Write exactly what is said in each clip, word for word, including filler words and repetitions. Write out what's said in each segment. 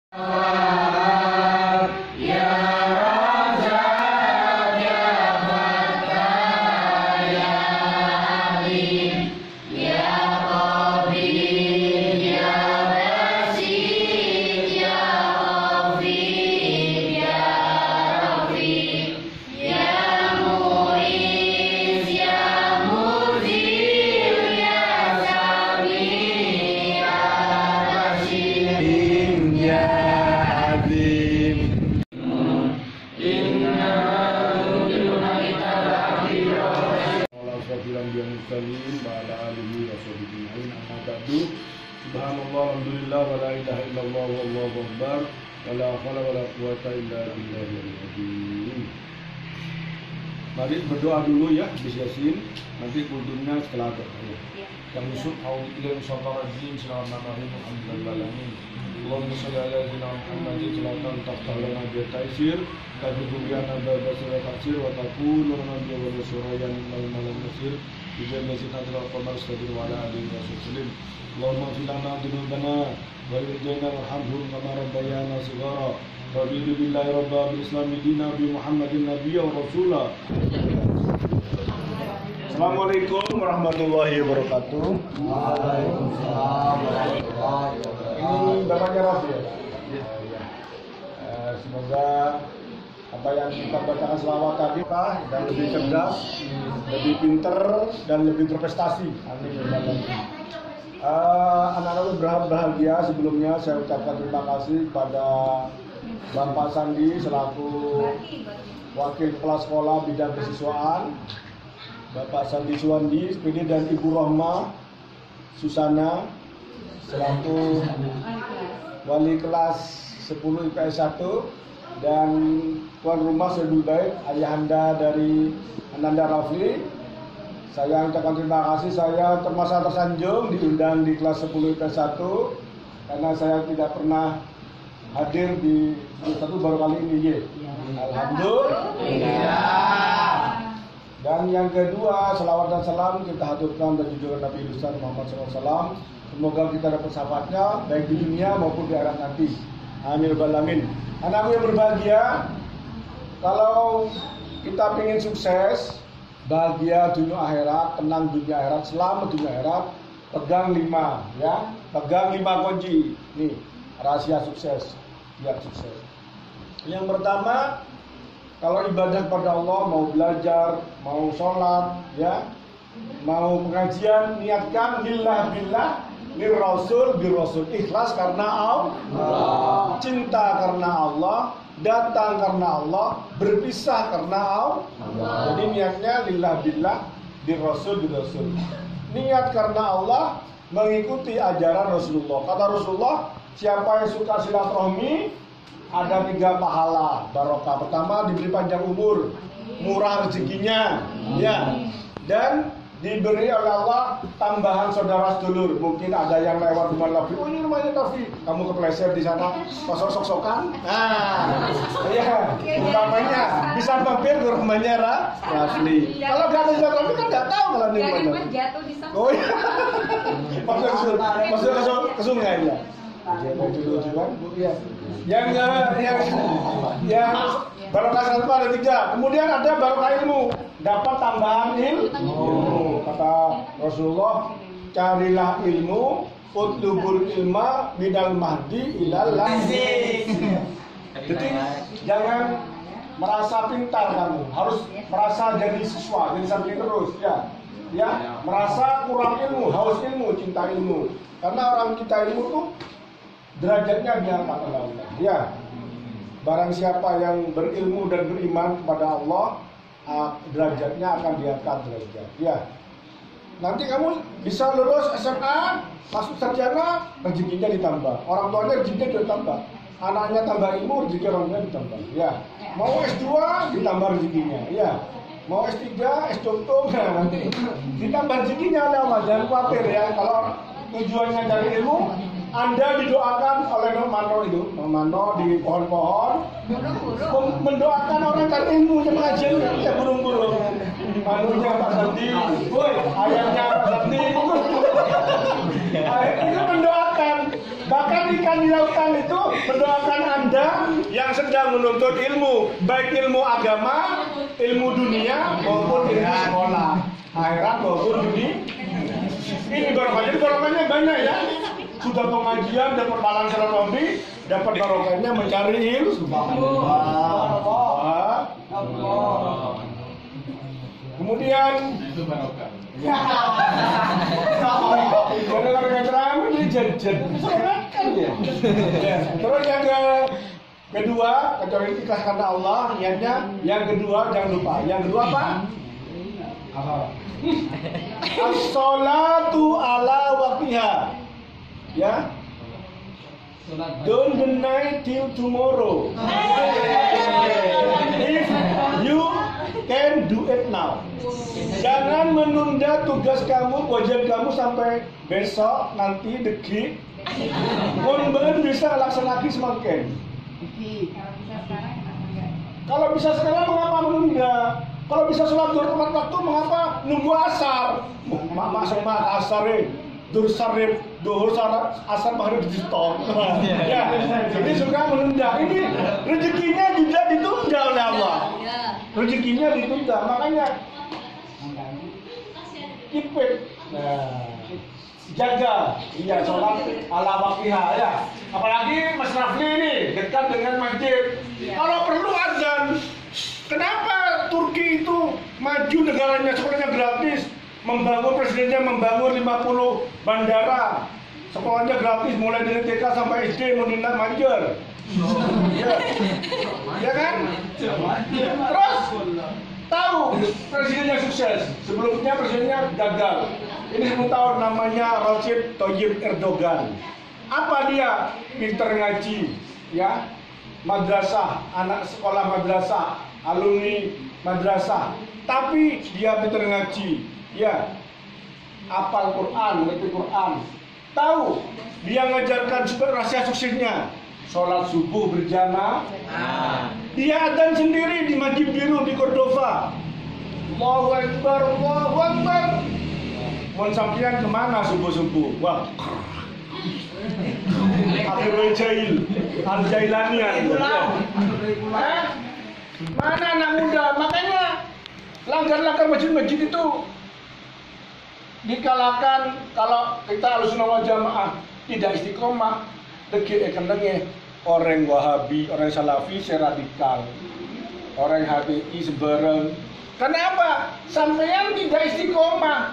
Subhanallah, alhamdulillah, wa la ilaha illallah, wallahu akbar, wa la hawla wa la quwwata illa billahil azim. Mari berdoa dulu ya, habis Yasin. Nanti kulturnya setelah doa. Yang Yusuf, a'udzubillahi minasyaitonirrajim. Bismillahirrahmanirrahim. Alhamdulillahirabbil Allahumma shalli ala sayyidina Muhammadin salatan taqtalana bi taysir kadubiyana babasir taksir wa taqulu nabiy wa rasulayan mal malam nasir bijan nasina al qamar sadir wa ala alihi wa sallam. Allahumma filana dunubana wa yurjana warhamhum kama rabbayana shighara. Raditu billahi rabbil islam dina bi Muhammadin nabiyya wa rasula. Assalamualaikum warahmatullahi wabarakatuh. Waalaikumsalam warahmatullahi wabarakatuh. Ini bapaknya Rafi ya? Ya. Eh, semoga apa yang kita bacakan selawat tadi dan lebih cerdas, lebih pinter dan lebih berprestasi. Amin. Uh, anak-anak berbahagia. Sebelumnya saya ucapkan terima kasih kepada Bapak Sandi selaku Wakil Kepala Sekolah Bidang Kesiswaan, Bapak Sandi Suwandi, S P D, dan Ibu Rohma Susana selaku Wali Kelas sepuluh I P S satu, dan tuan rumah Sebul Baik, ayahanda dari Ananda Rafli. Saya ucapkan terima kasih. Saya termasa tersanjung diundang di kelas sepuluh I P S satu karena saya tidak pernah hadir di I P S satu, baru kali ini ya. Alhamdulillah. Dan yang kedua, selawat dan salam kita haturkan dan junjungan Nabi besar Muhammad shallallahu alaihi wasallam. Semoga kita dapat syafaatnya baik di dunia maupun di akhirat nanti. Amin rabbal alamin. Anakku yang berbahagia, kalau kita ingin sukses, bahagia dunia akhirat, tenang dunia akhirat, selamat dunia akhirat, pegang lima ya, pegang lima kunci. Nih, rahasia sukses, biar sukses. Yang pertama, kalau ibadah kepada Allah, mau belajar, mau sholat, ya, mau pengajian, niatkan lillah billah, lir rasul bir rasul, ikhlas karena Allah, cinta karena Allah, datang karena Allah, berpisah karena Allah. Jadi niatnya lillah billah, bir rasul bir rasul. Niat karena Allah, mengikuti ajaran Rasulullah. Kata Rasulullah, siapa yang suka silaturahmi, ada tiga pahala barokah. Pertama, diberi panjang umur, murah rezekinya, ya, dan diberi oleh Allah tambahan saudara sedulur. Mungkin ada yang lewat rumah Rafi, oh ini rumahnya Rafi, kamu kepleset di sana, kosong sok-sokan, nah, ya, utamanya bisa mampir ke rumahnya Rafi. Kalau gak ada rumah Rafi kan nggak tahu kalau ini rumahnya. Jatuh di sana. Oh iya, masuk masuk ke sungai ya. Yang yang yang barokah satu ada tiga. Kemudian ada barokah ilmu, dapat tambahan ilmu. Kata Rasulullah, carilah ilmu, utlubul ilma minal mahdi ilal lahdi. Jadi jangan merasa pintar kamu, harus merasa jadi siswa, jadi santri terus, ya. Ya, merasa kurang ilmu, haus ilmu, cinta ilmu. Karena orang cinta ilmu tuh derajatnya diangkat oleh Allah. Ya, barang siapa yang berilmu dan beriman kepada Allah, derajatnya akan diangkat derajat. Ya, nanti kamu bisa lulus S M A, masuk sarjana, rezekinya ditambah. Orang tuanya rezekinya ditambah. Anaknya tambah ilmu, rezeki orang tuanya ditambah. Ya, mau S dua ditambah rezekinya. Ya, mau S tiga, S doktor, nah, nanti ditambah rezekinya oleh Allah. Jangan khawatir ya, kalau tujuannya dari ilmu, Anda didoakan oleh Nur Mano itu, Nur Mano di pohon-pohon, mendoakan orang kan ilmu yang mengajar, ya burung-burung, manunya Pak Sandi, ayamnya Pak Sandi, itu mendoakan, bahkan ikan di lautan itu mendoakan Anda yang sedang menuntut ilmu, baik ilmu agama, ilmu dunia maupun ilmu sekolah, akhirat maupun dunia. Ini barokahnya, barokahnya banyak ya. Sudah pengajian dapat palang seratobi, dapat barokahnya mencari ilmu. Subhanallah. Kemudian kalau dengan ceramah dia jajan, terus yang ke kedua, kecuali ikhlas karena Allah, niatnya. Yang kedua jangan lupa. Yang kedua apa? As-sholatu ala waqtiha. Ya. Don't deny till tomorrow. If you can do it now. Jangan menunda tugas kamu, wajib kamu sampai besok, nanti, detik. Pun benar bisa laksanakan semakin. Kalau bisa sekarang mengapa menunda? Kalau bisa sholat duhur tepat waktu mengapa nunggu asar? Masuk mak asar eh. Duhur sarif, duhur sarat, asar maghrib di stop. Ya, ini suka menunda. Ini rezekinya juga ditunda oleh Allah. Rezekinya ditunda, makanya keep it. Nah, jaga, iya sholat ala waqtiha ya. Apalagi Mas Rafli ini dekat dengan masjid. Kalau perlu azan. Kenapa Turki itu maju negaranya sekolahnya gratis, membangun presidennya membangun lima puluh bandara, sekolahnya gratis mulai dari T K sampai S D menindak manjer. Ya. Ya kan? Terus tahu presidennya sukses, sebelumnya presidennya gagal. Ini sepuluh tahun namanya Recep Tayyip Erdogan. Apa dia? Pinter ngaji, ya. Madrasah, anak sekolah madrasah, alumni madrasah. Tapi dia pinter ngaji, ya. Hafal Quran, ngerti Quran. Tahu dia ngajarkan super rahasia suksesnya. Sholat subuh berjamaah. Dia adzan sendiri di Masjid Biru di Cordova. Allahu Akbar, Allahu Akbar. Mohon sampean kemana subuh-subuh? Wah. Akhirul Jail, Al-Jailanian. Eh? Mana anak muda? Makanya langgar-langgar masjid-masjid itu dikalahkan kalau kita Ahlussunnah wal Jamaah tidak istiqomah. Degi ekendenge orang Wahabi, orang Salafi seradikal, orang H B I sebarang. Kenapa? Sampean tidak istiqomah.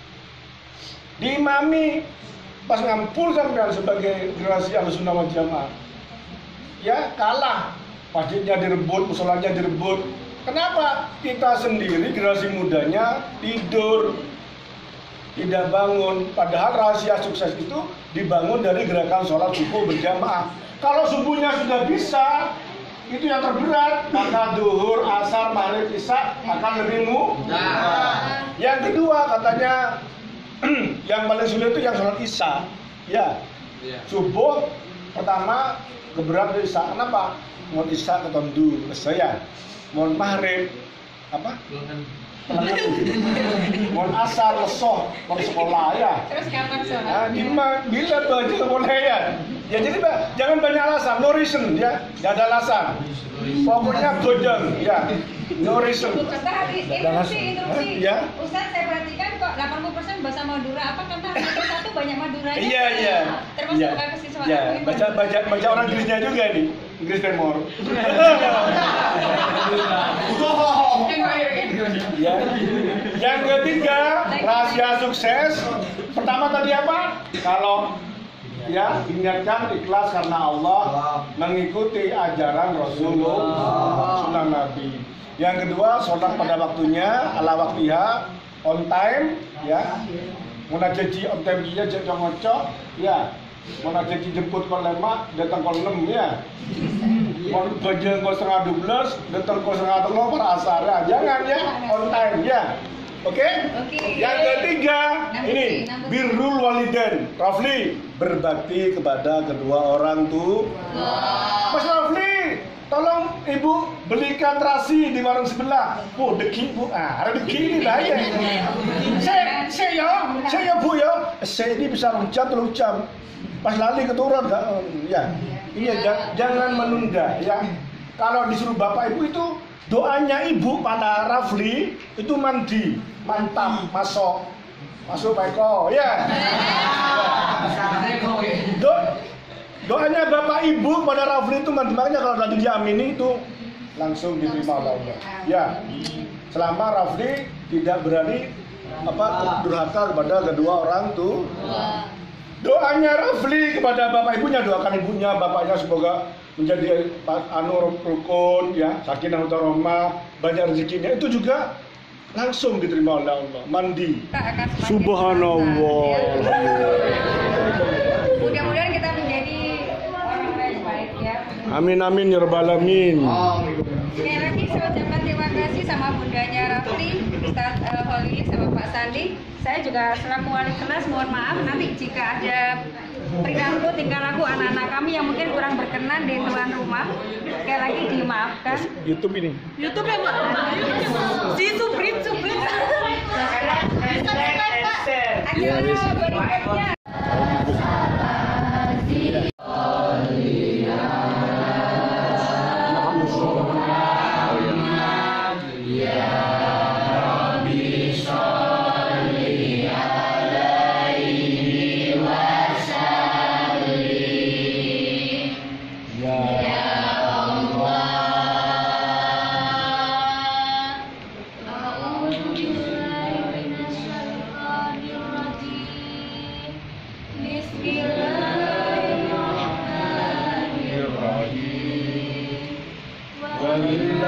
Diimami pas ngampul sampean sebagai generasi Ahlussunnah wal Jamaah. Ya, kalah. Masjidnya direbut, musolanya direbut. Kenapa? Kita sendiri generasi mudanya tidur, tidak bangun. Padahal rahasia sukses itu dibangun dari gerakan sholat subuh berjamaah. Kalau subuhnya sudah bisa, itu yang terberat, maka duhur, asar, maghrib, isya akan lebih mudah. Yang kedua katanya yang paling sulit itu yang sholat isya. Ya, subuh pertama keberat dari isya. Kenapa? Mau isya ketondu, saya. Mau maghrib apa? Mohon asar lesoh mau sekolah ya. Terus kapan sholat? Nah, gimana? Bila baca boleh ya. Ya jadi jangan banyak alasan, no reason ya, nggak ada alasan. Pokoknya godang ya, no reason. Ustaz, interupsi, interupsi. Ya. Ustaz, saya perhatikan kok delapan puluh persen bahasa Madura. Apa karena satu satu banyak Maduranya? Iya iya. Termasuk Iya. kesiswaan. Ya, baca baca baca orang Inggrisnya juga nih, Inggris Timur. Ya. Yang ketiga, rahasia sukses. Pertama tadi apa? Kalau ya ingatkan ikhlas karena Allah, mengikuti ajaran Rasulullah, sunnah Nabi. Yang kedua, sholat pada waktunya, ala waktiha, on time, ya. Mana janji on time dia jangan ngocok, ya. Mana janji jemput kol lima, datang kol enam, ya. Mau bajang kol setengah dua belas, datang kol setengah telur per asar, ya. Jangan ya, on time, ya. Oke? Okay? Okay. Yang ketiga, ini birrul walidain. Rafli, berbakti kepada kedua orang tua. Mas Rafli, tolong ibu belikan terasi di warung sebelah. Bu, deki bu, ah, ada deki ini bahaya. Saya, saya ya, saya bu ya. Saya ini bisa jam, terlalu jam. Pas lali keturun, ya. Iya, jangan, jangan menunda ya. Kalau disuruh bapak ibu itu doanya ibu pada Rafli itu mandi, mantap, masuk, masuk Pak Eko, ya. Do, doanya bapak ibu pada Rafli itu mandi, makanya kalau tadi diamini itu langsung diterima oleh Allah. Ya, selama Rafli tidak berani apa durhaka kepada kedua orang tuh. Doanya Rafli kepada bapak ibunya, doakan ibunya, bapaknya semoga menjadi anu rukun ya, sakinah warahmah, banyak rezekinya, itu juga langsung diterima oleh Allah. Mandi. Subhanallah. Mudah-mudahan kita menjadi orang yang baik ya. Amin amin ya rabbal alamin. Sekali lagi saya ucapkan terima kasih sama bundanya Rafli, Ustaz uh, Holil sama Pak Sandi. Saya juga selaku wali kelas mohon maaf nanti jika ada perilaku tingkah laku anak-anak kami yang mungkin kurang berkenan di tuan rumah. Sekali lagi dimaafkan. YouTube ini. YouTube ya Pak. Si Suprit Suprit. Acara berikutnya. Bismillahirrahmanirrahim.